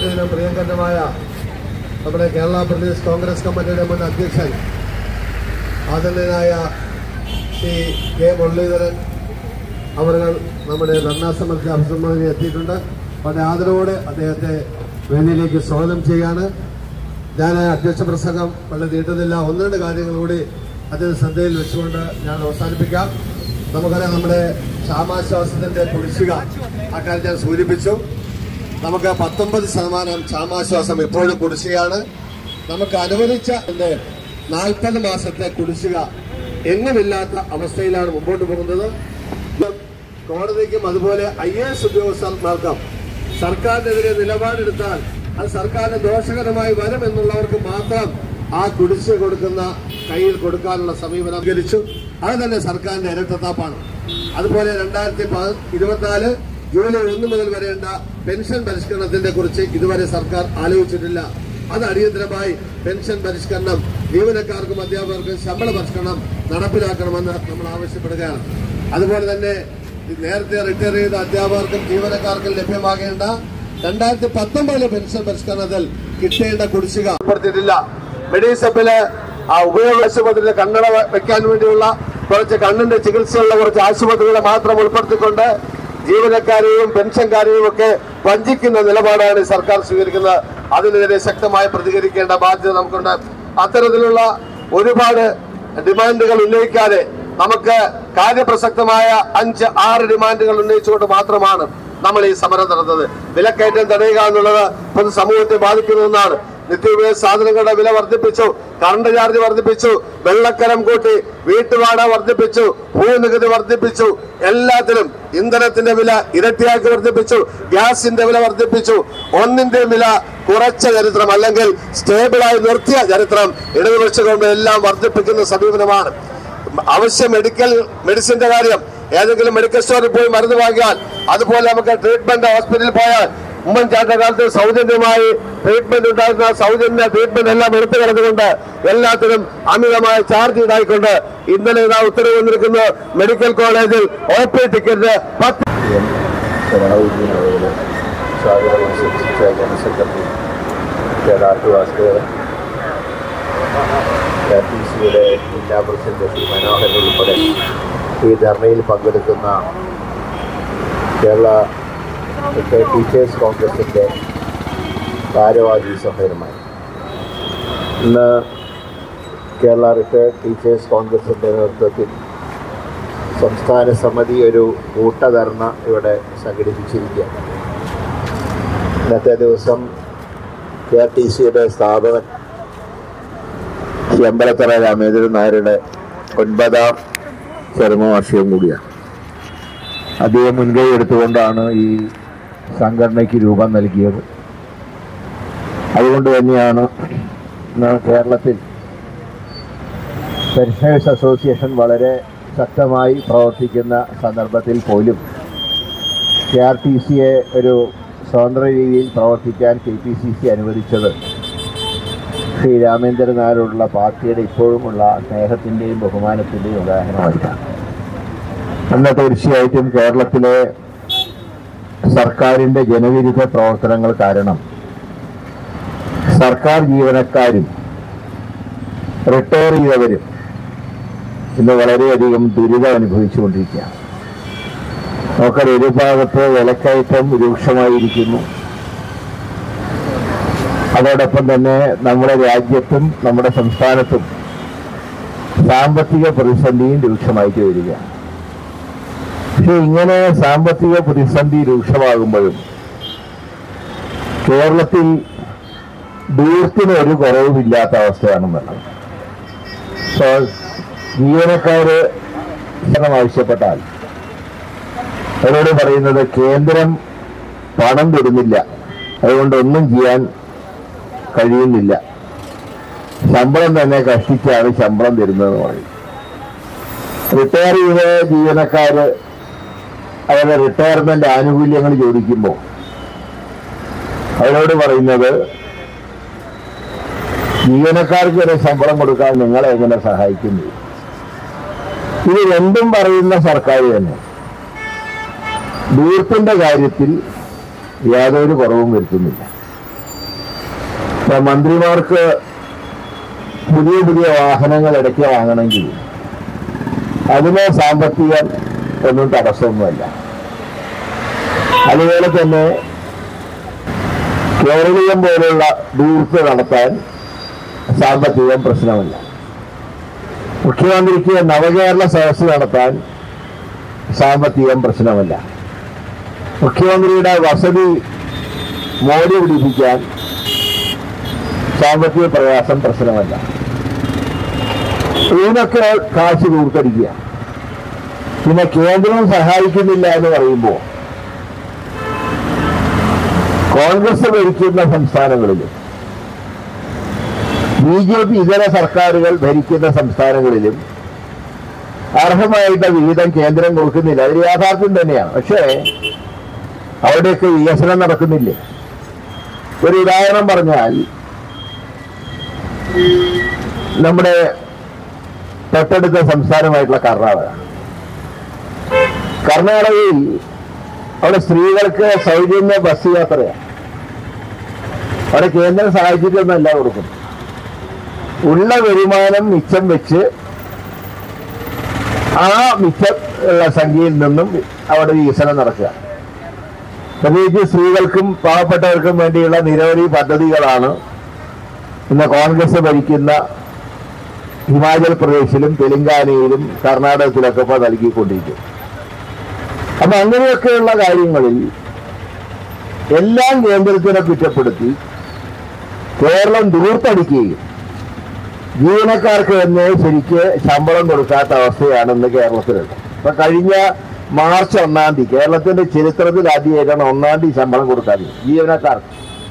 ബഹുമാന്യനും പ്രിയങ്കരനുമായ നമ്മുടെ കേരള പ്രദേശ് കോൺഗ്രസ് കമ്മിറ്റിയുടെ മുൻ അധ്യക്ഷൻ ആദരണീയനായ ശ്രീ കെ മുരളീധരൻ അവർ നമ്മുടെ ഭരണസമിതി അഭിസംബോധന എത്തിയിട്ടുണ്ട്. വളരെ ആദരവോടെ അദ്ദേഹത്തെ വേദിയിലേക്ക് സ്വാഗതം ചെയ്യാണ്. ഞാൻ അധ്യക്ഷ പ്രസംഗം വളരെ നീട്ടുന്നില്ല. ഒന്ന് രണ്ട് കാര്യങ്ങൾ കൂടി അദ്ദേഹം ശ്രദ്ധയിൽ വെച്ചുകൊണ്ട് ഞാൻ അവസാനിപ്പിക്കാം. നമുക്കറിയാം, നമ്മുടെ ക്ഷാമാശ്വാസത്തിന്റെ കുടിശ്ശിക അക്കാര്യം ഞാൻ സൂചിപ്പിച്ചു. നമുക്ക് 19% ക്ഷാമാശ്വാസം ഇപ്പോഴും കുടിശ്ശികയാണ്. നമുക്ക് അനുവദിച്ച 40 മാസത്തെ കുടിശ്ശിക എങ്ങുമില്ലാത്ത അവസ്ഥയിലാണ് മുമ്പോട്ട് പോകുന്നത്. കോടതിക്കും അതുപോലെ IAS ഉദ്യോഗസ്ഥർക്കും സർക്കാരിനെതിരെ നിലപാടെടുത്താൽ അത് സർക്കാരിന് ദോഷകരമായി വരും എന്നുള്ളവർക്ക് മാത്രം ആ കുടിശ്ശിക കൊടുക്കുന്ന കയ്യിൽ കൊടുക്കാനുള്ള സമീപനം സ്വീകരിച്ചു. അത് തന്നെ സർക്കാരിന്റെ ഇരട്ടത്താപ്പാണ്. അതുപോലെ 2024 ജൂലൈ 1 മുതൽ വരേണ്ട പെൻഷൻ പരിഷ്കരണത്തിന്റെ കുറിച്ച് ഇതുവരെ സർക്കാർ ആലോചിച്ചിട്ടില്ല. അത് അടിയന്തരമായി പെൻഷൻ പരിഷ്കരണം, ജീവനക്കാർക്കും അധ്യാപകർക്കും ശമ്പള പരിഷ്കരണം നടപ്പിലാക്കണമെന്ന് നമ്മൾ ആവശ്യപ്പെടുകയാണ്. അതുപോലെ തന്നെ നേരത്തെ റിട്ടയർ ചെയ്ത അധ്യാപകർക്കും ജീവനക്കാർക്കും ലഭ്യമാകേണ്ട 2019 പെൻഷൻ പരിഷ്കരണത്തിൽ കിട്ടേണ്ട കുടിശ്ശിക ഉൾപ്പെടുത്തിയിട്ടില്ല. മെഡിസപ്പില് ആ ഉപയോഗ ആശുപത്രിയിലെ കണ്ണട വെക്കാൻ വേണ്ടിയുള്ള കുറച്ച് കണ്ണിന്റെ ചികിത്സയുള്ള കുറച്ച് ആശുപത്രികളെ മാത്രം ഉൾപ്പെടുത്തിക്കൊണ്ട് ജീവനക്കാരെയും പെൻഷൻകാരെയും ഒക്കെ വഞ്ചിക്കുന്ന നിലപാടാണ് സർക്കാർ സ്വീകരിക്കുന്നത്. അതിനെതിരെ ശക്തമായി പ്രതികരിക്കേണ്ട ബാധ്യത നമുക്കുണ്ട്. അത്തരത്തിലുള്ള ഒരുപാട് ഡിമാൻഡുകൾ ഉന്നയിക്കാതെ നമുക്ക് കാര്യപ്രസക്തമായ 5-6 ഡിമാൻഡുകൾ ഉന്നയിച്ചുകൊണ്ട് മാത്രമാണ് നമ്മൾ ഈ സമരം നടത്തുന്നത്. വിലക്കയറ്റം തടയുക എന്നുള്ളത് പൊതുസമൂഹത്തെ ബാധിക്കുന്ന ഒന്നാണ്. നിത്യോപയോഗ സാധനങ്ങളുടെ വില വർദ്ധിപ്പിച്ചു, കറണ്ട് ചാർജ് വർദ്ധിപ്പിച്ചു, വെള്ളക്കരം കൂട്ടി, വീട്ടുവാടക വർദ്ധിപ്പിച്ചു, ഭൂനികുതി വർദ്ധിപ്പിച്ചു, എല്ലാത്തിലും ഇന്ധനത്തിന്റെ വില ഇരട്ടിയാക്കി വർദ്ധിപ്പിച്ചു, ഗ്യാസിന്റെ വില വർദ്ധിപ്പിച്ചു. ഒന്നിന്റെ വില കുറച്ച ചരിത്രം അല്ലെങ്കിൽ സ്റ്റേബിളായി നിർത്തിയ ചരിത്രം ഇടതുപക്ഷ ഗവൺമെന്റ് എല്ലാം വർദ്ധിപ്പിക്കുന്ന സമീപനമാണ്. അവശ്യ മെഡിസിന്റെ കാര്യം, ഏതെങ്കിലും മെഡിക്കൽ സ്റ്റോറിൽ പോയി മരുന്ന് വാങ്ങിയാൽ, അതുപോലെ നമുക്ക് ട്രീറ്റ്മെന്റ് ഹോസ്പിറ്റലിൽ പോയാൽ ഉമ്മൻചാണ്ടിയുടെ കാലത്ത് സൗജന്യമായി ട്രീറ്റ്മെന്റ് ഉണ്ടായിരുന്ന സൗജന്യ ട്രീറ്റ്മെന്റ് എല്ലാം എടുത്തു കളഞ്ഞുകൊണ്ട് എല്ലാത്തിനും അമിതമായ ചാർജ് ഈടായിക്കൊണ്ട് ഇന്നലെ ഉത്തരവ് വന്നിരിക്കുന്ന മെഡിക്കൽ കോളേജിൽ OP ടിക്കറ്റ് 10 ജില്ലാ പ്രസിഡന്റ് ശ്രീ മനോഹരൻ ഉൾപ്പെടെ ഈ ധർണയിൽ പങ്കെടുക്കുന്ന കേരള ടീച്ചേഴ്സ് കോൺഗ്രസിന്റെ ഭാരവാഹി സഹോദരന്മാർ, ഇന്ന് കേരള റിട്ടയർഡ് ടീച്ചേഴ്സ് കോൺഗ്രസിന്റെ നേതൃത്വത്തിൽ സംസ്ഥാന സമിതി ഒരു കൂട്ടധർണ ഇവിടെ സംഘടിപ്പിച്ചിരിക്കുകയാണ്. ഇന്നത്തെ ദിവസം KRTCയുടെ സ്ഥാപകൻ ശ്രീ അമ്പലത്തറ രാമേന്ദ്രൻ നായരുടെ 9ാം ചരമവാർഷികം കൂടിയാണ്. അദ്ദേഹം മുൻകൈ എടുത്തുകൊണ്ടാണ് ഈ സംഘടനയ്ക്ക് രൂപം നൽകിയത്. അതുകൊണ്ട് തന്നെയാണ് കേരളത്തിൽ പെൻഷനേഴ്സ് അസോസിയേഷൻ വളരെ ശക്തമായി പ്രവർത്തിക്കുന്ന സന്ദർഭത്തിൽ പോലും KRTCയെ ഒരു സ്വതന്ത്ര രീതിയിൽ പ്രവർത്തിക്കാൻ KPCC അനുവദിച്ചത് ശ്രീ രാമേന്ദ്രൻ നായരോടുള്ള പാർട്ടിയുടെ ഇപ്പോഴുമുള്ള സ്നേഹത്തിൻ്റെയും ബഹുമാനത്തിൻ്റെയും ഉദാഹരണമായിട്ടാണ്. എന്നാൽ തീർച്ചയായിട്ടും കേരളത്തിലെ സർക്കാരിൻ്റെ ജനവിരുദ്ധ പ്രവർത്തനങ്ങൾ കാരണം സർക്കാർ ജീവനക്കാരും റിട്ടയർ ചെയ്തവരും ഇന്ന് വളരെയധികം ദുരിതം അനുഭവിച്ചുകൊണ്ടിരിക്കുകയാണ്. നമുക്കറിയാം, ഒരു ഭാഗത്ത് വിലക്കയറ്റം രൂക്ഷമായിരിക്കുന്നു. അതോടൊപ്പം തന്നെ നമ്മുടെ രാജ്യത്തും നമ്മുടെ സംസ്ഥാനത്തും സാമ്പത്തിക പ്രതിസന്ധിയും രൂക്ഷമായിട്ട് വരികയാണ്. പക്ഷെ ഇങ്ങനെ സാമ്പത്തിക പ്രതിസന്ധി രൂക്ഷമാകുമ്പോഴും കേരളത്തിൽ ദൂരത്തിന് ഒരു കുറവുമില്ലാത്ത അവസ്ഥയാണെന്നുള്ളത്. ജീവനക്കാര് ആവശ്യപ്പെട്ടാൽ അവരോട് പറയുന്നത് കേന്ദ്രം പണം തരുന്നില്ല, അതുകൊണ്ട് ഒന്നും ചെയ്യാൻ കഴിയുന്നില്ല, ശമ്പളം തന്നെ കഷ്ടിച്ചാണ് ശമ്പളം തരുന്നതെന്ന് പറയും. റിട്ടയർ ചെയ്ത ജീവനക്കാര് അവരുടെ റിട്ടയർമെന്റ് ആനുകൂല്യങ്ങൾ ചോദിക്കുമ്പോൾ അവരോട് പറയുന്നത് ജീവനക്കാർക്ക് വരെ ശമ്പളം കൊടുക്കാൻ നിങ്ങളെ എങ്ങനെ സഹായിക്കുന്നു. ഇത് രണ്ടും പറയുന്ന സർക്കാർ തന്നെ ദൂരത്തിന്റെ കാര്യത്തിൽ യാതൊരു കുറവും വരുത്തുന്നില്ല. മന്ത്രിമാർക്ക് പുതിയ പുതിയ വാഹനങ്ങൾ ഇടയ്ക്ക് വാങ്ങണമെങ്കിൽ അതിന് സാമ്പത്തികം ഒന്നും തടസ്സമൊന്നുമല്ല. അതുപോലെ തന്നെ കേരളീയം പോലുള്ള ദൂർത്ത് നടത്താൻ സാമ്പത്തികം പ്രശ്നമല്ല. മുഖ്യമന്ത്രിക്ക് നവകേരള സദസ്സ് നടത്താൻ സാമ്പത്തികം പ്രശ്നമല്ല. മുഖ്യമന്ത്രിയുടെ വസതി മോടി പിടിപ്പിക്കാൻ സാമ്പത്തിക പ്രയാസം പ്രശ്നമല്ല. ഇതിനൊക്കെ കാശ് ദൂർത്തടിക്കുക. പിന്നെ കേന്ദ്രം സഹായിക്കുന്നില്ല എന്ന് പറയുമ്പോൾ കോൺഗ്രസ് ഭരിക്കുന്ന സംസ്ഥാനങ്ങളിലും BJP ഇതര സർക്കാരുകൾ ഭരിക്കുന്ന സംസ്ഥാനങ്ങളിലും അർഹമായിട്ട് വിഹിതം കേന്ദ്രം കൊടുക്കുന്നില്ല. അതൊരു യാഥാർത്ഥ്യം തന്നെയാണ്. പക്ഷേ അവിടെയൊക്കെ വികസനം നടക്കുന്നില്ലേ? ഒരു ഉദാഹരണം പറഞ്ഞാൽ, നമ്മുടെ തൊട്ടടുത്ത സംസ്ഥാനമായിട്ടുള്ള കർണാടകയിൽ അവിടെ സ്ത്രീകൾക്ക് സൗജന്യ ബസ് യാത്രയാണ്. അവിടെ കേന്ദ്രം സഹായിച്ചിട്ടൊന്നല്ല കൊടുക്കുന്നു. ഉള്ള വരുമാനം മിച്ചം വെച്ച് ആ മിച്ചം ഉള്ള സംഖ്യയിൽ നിന്നും അവിടെ വികസനം നടക്കുക. പ്രത്യേകിച്ച് സ്ത്രീകൾക്കും പാവപ്പെട്ടവർക്കും വേണ്ടിയുള്ള നിരവധി പദ്ധതികളാണ് ഇന്ന് കോൺഗ്രസ് ഭരിക്കുന്ന ഹിമാചൽ പ്രദേശിലും തെലങ്കാനയിലും കർണാടകത്തിലൊക്കെ ഇപ്പോൾ നൽകിക്കൊണ്ടിരിക്കും. അപ്പൊ അങ്ങനെയൊക്കെയുള്ള കാര്യങ്ങളിൽ എല്ലാം കേന്ദ്രത്തിനെ കുറ്റപ്പെടുത്തി കേരളം ദൂർത്തടിക്കുകയും ജീവനക്കാർക്ക് തന്നെ ശരിക്ക് ശമ്പളം കൊടുക്കാത്ത അവസ്ഥയാണ് ഇന്ന് കേരളത്തിലുള്ളത്. ഇപ്പൊ കഴിഞ്ഞ മാർച്ച് 1-ാം തീയതി കേരളത്തിന്റെ ചരിത്രത്തിൽ ആദ്യമായിട്ടാണ് 1-ാം തീയതി ശമ്പളം കൊടുക്കാതെ ജീവനക്കാർക്ക്.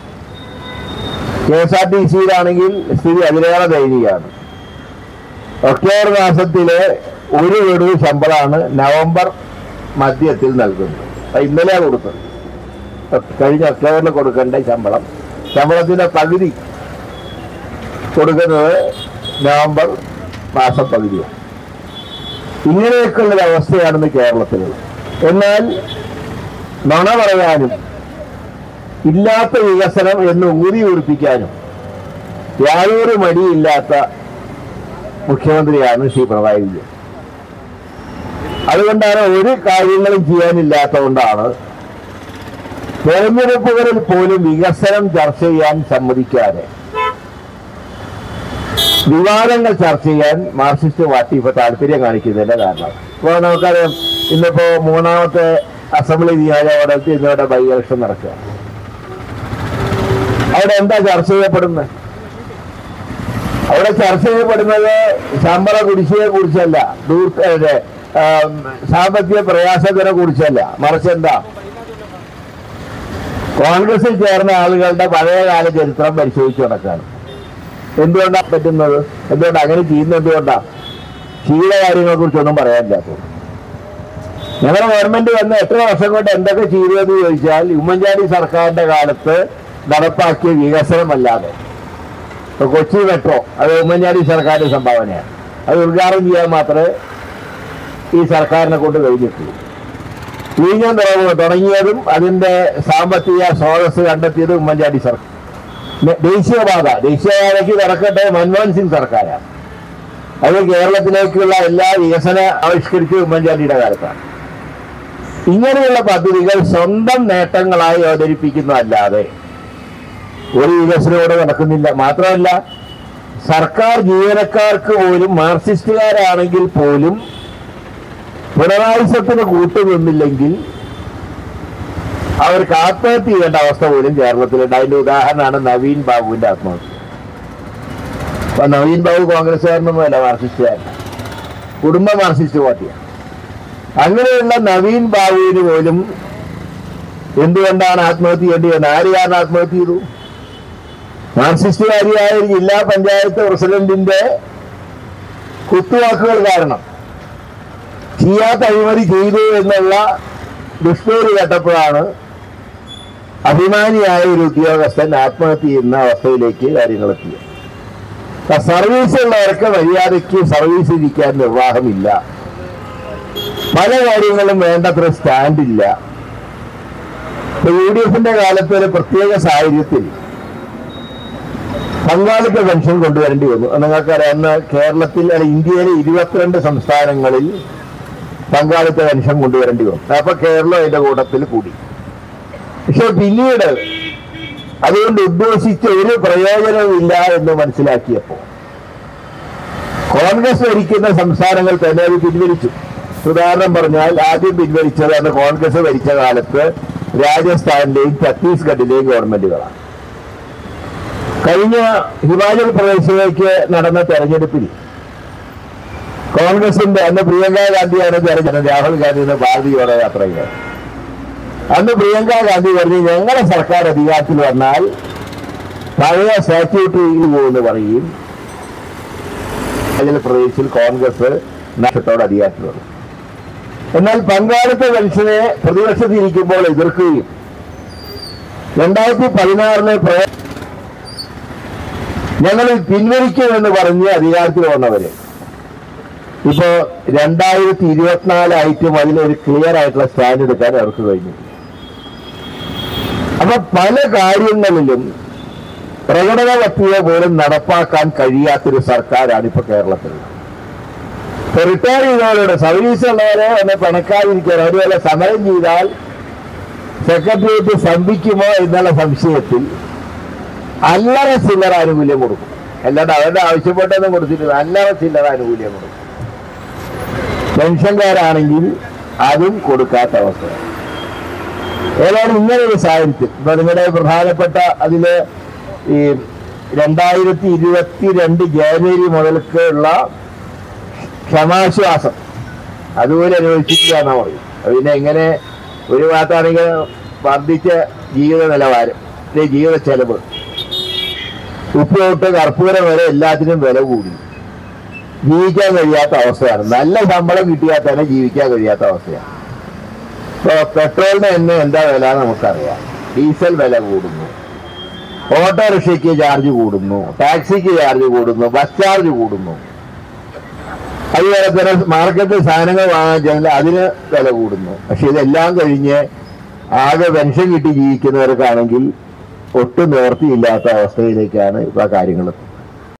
KSRTCയിലാണെങ്കിൽ സ്ഥിതി അതിലേറെ ദയനീയമാണ്. ഒക്ടോബർ മാസത്തിലെ ഒരു ഗഡു ശമ്പളമാണ് നവംബർ മധ്യത്തിൽ നൽകുന്നത്. ഇന്നലെ കൊടുത്തത്. കഴിഞ്ഞ ഒക്ടോബറിൽ കൊടുക്കേണ്ട ശമ്പളത്തിന്റെ പകുതി കൊടുക്കുന്നത് നവംബർ മാസം പകുതിയാണ്. ഇങ്ങനെയൊക്കെയുള്ളൊരു അവസ്ഥയാണെന്ന് കേരളത്തിലുള്ളത്. എന്നാൽ നുണ പറയാനും ഇല്ലാത്ത വികസനം എന്ന് ഊതി ഉറപ്പിക്കാനും യാതൊരു മടിയില്ലാത്ത മുഖ്യമന്ത്രിയാണ് ശ്രീ പിണറായി വിജയൻ. അതുകൊണ്ടാണ് ഒരു കാര്യങ്ങളും ചെയ്യാനില്ലാത്തതുകൊണ്ടാണ് തെരഞ്ഞെടുപ്പുകളിൽ പോലും വികസനം ചർച്ച ചെയ്യാൻ സമ്മതിക്കാതെ വിവാദങ്ങൾ ചർച്ച ചെയ്യാൻ മാർക്സിസ്റ്റ് പാർട്ടി ഇപ്പൊ താല്പര്യം കാണിക്കുന്നതിന്റെ കാരണം. ഇപ്പോൾ നമുക്കറിയാം, ഇന്നിപ്പോ 3ാമത്തെ അസംബ്ലി നിയോജകമണ്ഡലത്തിൽ ഇന്നിവിടെ ബൈ ഇലക്ഷൻ നടക്കുക. അവിടെ എന്താ ചർച്ച ചെയ്യപ്പെടുന്നത്? അവിടെ ചർച്ച ചെയ്യപ്പെടുന്നത് ശമ്പള കുടിശ്ശിയെ കുറിച്ചല്ല, സാമ്പത്തിക പ്രയാസത്തിനെ കുറിച്ചല്ല, മറിച്ച് എന്താ കോൺഗ്രസിൽ ചേർന്ന ആളുകളുടെ പഴയകാല ചരിത്രം പരിശോധിച്ചു നടക്കാണ്. എന്തുകൊണ്ടാണ് പറ്റുന്നത്? എന്തുകൊണ്ടാണ് അങ്ങനെ ചെയ്യുന്നത്? എന്തുകൊണ്ടാണ് ചെയ്ത കാര്യങ്ങളെ കുറിച്ചൊന്നും പറയാനില്ലാത്തത്? ഞങ്ങളുടെ ഗവൺമെന്റ് വന്ന് എത്ര വർഷം കൊണ്ട് എന്തൊക്കെ ചെയ്തതെന്ന് ചോദിച്ചാൽ ഉമ്മൻചാണ്ടി സർക്കാരിന്റെ കാലത്ത് നടപ്പാക്കിയ വികസനമല്ലാതെ കൊച്ചി മെട്രോ അത് ഉമ്മൻചാണ്ടി സർക്കാരിന്റെ സംഭാവനയാണ്. അത് ഉദ്ഘാടനം ചെയ്യാൻ മാത്രമേ ഈ സർക്കാരിനെ കൊണ്ട് കഴിഞ്ഞിട്ടുള്ളൂ. വിഴിഞ്ഞം തുറമുഖം തുടങ്ങിയതും അതിന്റെ സാമ്പത്തിക സ്രോതസ് കണ്ടെത്തിയത് ഉമ്മൻചാണ്ടി സർക്കാർ. ദേശീയപാതയ്ക്ക് തുറക്കട്ടെ മൻമോഹൻ സിംഗ് സർക്കാരാണ്. അത് കേരളത്തിലേക്കുള്ള എല്ലാ വികസന ആവിഷ്കരിച്ചത് ഉമ്മൻചാണ്ടിയുടെ കാലത്താണ്. ഇങ്ങനെയുള്ള പദ്ധതികൾ സ്വന്തം നേട്ടങ്ങളായി അവതരിപ്പിക്കുന്നതല്ലാതെ ഒരു വികസനത്തോടെ നടക്കുന്നില്ല. മാത്രമല്ല, സർക്കാർ ജീവനക്കാർക്ക് പോലും മാർക്സിസ്റ്റുകാരാണെങ്കിൽ പോലും പിണറായിസത്തിന് കൂട്ടുനിന്നില്ലെങ്കിൽ അവർക്ക് ആത്മഹത്യ ചെയ്യേണ്ട അവസ്ഥ പോലും കേരളത്തിലുണ്ട്. അതിന്റെ ഉദാഹരണമാണ് നവീൻ ബാബുവിന്റെ ആത്മഹത്യ. അപ്പൊ നവീൻ ബാബു കോൺഗ്രസ്സുകാരനൊന്നുമല്ല, മാർക്സിസ്റ്റുകാരൻ, കുടുംബ മാർക്സിസ്റ്റ് പാർട്ടിയാണ്. അങ്ങനെയുള്ള നവീൻ ബാബുവിന് പോലും എന്തുകൊണ്ടാണ് ആത്മഹത്യ ചെയ്യേണ്ടി വന്നത്? ആര് കാരണം ആത്മഹത്യ ചെയ്തു? മാർക്സിസ്റ്റുകാരിയായ ഒരു ജില്ലാ പഞ്ചായത്ത് പ്രസിഡന്റിന്റെ കുത്തുവാക്കുകൾ കാരണം. ചെയ്യാത്ത അഴിമതി ചെയ്തു എന്നുള്ള ദുഷ്പേര് കേട്ടപ്പോഴാണ് അഭിമാനിയായ ഒരു ഉദ്യോഗസ്ഥൻ ആത്മഹത്യ ചെയ്യുന്ന അവസ്ഥയിലേക്ക് കാര്യങ്ങളെത്തിയത്. സർവീസുള്ളവർക്ക് മര്യാദയ്ക്ക് സർവീസ് ഇരിക്കാൻ നിർവാഹമില്ല. പല കാര്യങ്ങളും വേണ്ടത്ര സ്റ്റാൻഡില്ല. UDFന്റെ കാലത്ത് ഒരു പ്രത്യേക സാഹചര്യത്തിൽ പങ്കാളിത്ത പെൻഷൻ കൊണ്ടുവരേണ്ടി വന്നു. നിങ്ങൾക്കറിയാം, അന്ന് കേരളത്തിൽ ഇന്ത്യയിലെ 22 സംസ്ഥാനങ്ങളിൽ പങ്കാളിത്ത പെൻഷൻ കൊണ്ടുവരേണ്ടി വന്നു. അപ്പൊ കേരളം അതിന്റെ കൂട്ടത്തിൽ കൂടി. പക്ഷെ പിന്നീട് അതുകൊണ്ട് ഉദ്ദേശിച്ച ഒരു പ്രയോജനവുമില്ല എന്ന് മനസ്സിലാക്കിയപ്പോൾ കോൺഗ്രസ് ഭരിക്കുന്ന സംസ്ഥാനങ്ങൾ തന്നെ അത് പിൻവലിച്ചു. ഉദാഹരണം പറഞ്ഞാൽ, ആദ്യം പിൻവലിച്ചത് അന്ന് കോൺഗ്രസ് ഭരിച്ച കാലത്ത് രാജസ്ഥാനിലെയും ഛത്തീസ്ഗഡിലെയും ഗവൺമെന്റുകളാണ്. കഴിഞ്ഞ ഹിമാചൽ പ്രദേശിലേക്ക് നടന്ന തെരഞ്ഞെടുപ്പിൽ കോൺഗ്രസിന്റെ അന്ന് പ്രിയങ്ക ഗാന്ധിയാണ് തെരഞ്ഞെടുത്തത്. രാഹുൽ ഗാന്ധിയുടെ ഭാരതീയ ജോഡോ യാത്രയിൽ അന്ന് പ്രിയങ്ക ഗാന്ധി പറഞ്ഞു, ഞങ്ങളുടെ സർക്കാർ അധികാരത്തിൽ വന്നാൽ പഴയ സ്റ്റാറ്റ്യൂട്ടറിയിൽ പോകുമെന്ന് പറയും. ഹിമാചൽ പ്രദേശിൽ കോൺഗ്രസ് നഷ്ടത്തോടെ അധികാരത്തിൽ വന്നു. എന്നാൽ പങ്കാളിത്ത പെൻഷനെ പ്രതിപക്ഷത്തിരിക്കുമ്പോൾ എതിർക്കുകയും 2016 ഞങ്ങൾ പിൻവലിക്കുമെന്ന് പറഞ്ഞ് അധികാരത്തിൽ വന്നവര് ഇപ്പോ 2024 അതിലൊരു ക്ലിയർ ആയിട്ടുള്ള സ്റ്റാൻഡ് എടുക്കാൻ അവർക്ക് കഴിഞ്ഞു. അപ്പൊ പല കാര്യങ്ങളിലും പ്രകടന പത്രിക പോലും നടപ്പാക്കാൻ കഴിയാത്തൊരു സർക്കാരാണ് ഇപ്പൊ കേരളത്തിൽ. റിട്ടയർ ചെയ്തവരുടെ സർവീസ് ഉള്ളവരെ എന്നെ പണക്കാരിരിക്കാൻ അതുപോലെ സമരം ചെയ്താൽ സെക്രട്ടേറിയറ്റ് സ്തംഭിക്കുമോ എന്നുള്ള സംശയത്തിൽ അല്ലറ ചില്ലറ ആനുകൂല്യം കൊടുക്കും. അല്ലാണ്ട് അവരുടെ ആവശ്യപ്പെട്ടൊന്നും കൊടുത്തിട്ടില്ല, അല്ലറ ചില്ലറ ആനുകൂല്യം കൊടുക്കും. പെൻഷൻകാരാണെങ്കിൽ അതും കൊടുക്കാത്ത അവസ്ഥ. ഏതായാലും ഇങ്ങനെ ഒരു സാഹചര്യത്തിൽ ഇപ്പൊ നിങ്ങളുടെ പ്രധാനപ്പെട്ട അതില് ഈ 2022 ജനുവരി മുതൽക്ക് ഉള്ള ക്ഷമാശ്വാസം അതുപോലെ അനുവദിച്ചിട്ടില്ല എന്നാ പറയും. പിന്നെ എങ്ങനെ ഒരു ഭാഗത്താണെങ്കിൽ വർദ്ധിച്ച ജീവിത നിലവാരം, ജീവിത ചെലവ്, ഉപ്പ് തൊട്ട് കർപ്പൂരം വരെ എല്ലാത്തിനും വില കൂടി, ജീവിക്കാൻ കഴിയാത്ത അവസ്ഥയാണ്. നല്ല ശമ്പളം കിട്ടിയാൽ തന്നെ ജീവിക്കാൻ കഴിയാത്ത അവസ്ഥയാണ്. ഇപ്പൊ പെട്രോളിന് തന്നെ എന്താ വില നമുക്കറിയാം. ഡീസൽ വില കൂടുന്നു, ഓട്ടോറിക്ഷയ്ക്ക് ചാർജ് കൂടുന്നു, ടാക്സിക്ക് ചാർജ് കൂടുന്നു, ബസ് ചാർജ് കൂടുന്നു. അതുപോലെ തന്നെ മാർക്കറ്റിൽ സാധനങ്ങൾ വാങ്ങാൻ ചെന്നാൽ അതിന് വില കൂടുന്നു. പക്ഷെ ഇതെല്ലാം കഴിഞ്ഞ് ആകെ പെൻഷൻ കിട്ടി ജീവിക്കുന്നവർക്കാണെങ്കിൽ ഒട്ടും നിവർത്തിയില്ലാത്ത അവസ്ഥയിലേക്കാണ് ഇപ്പൊ കാര്യങ്ങൾ.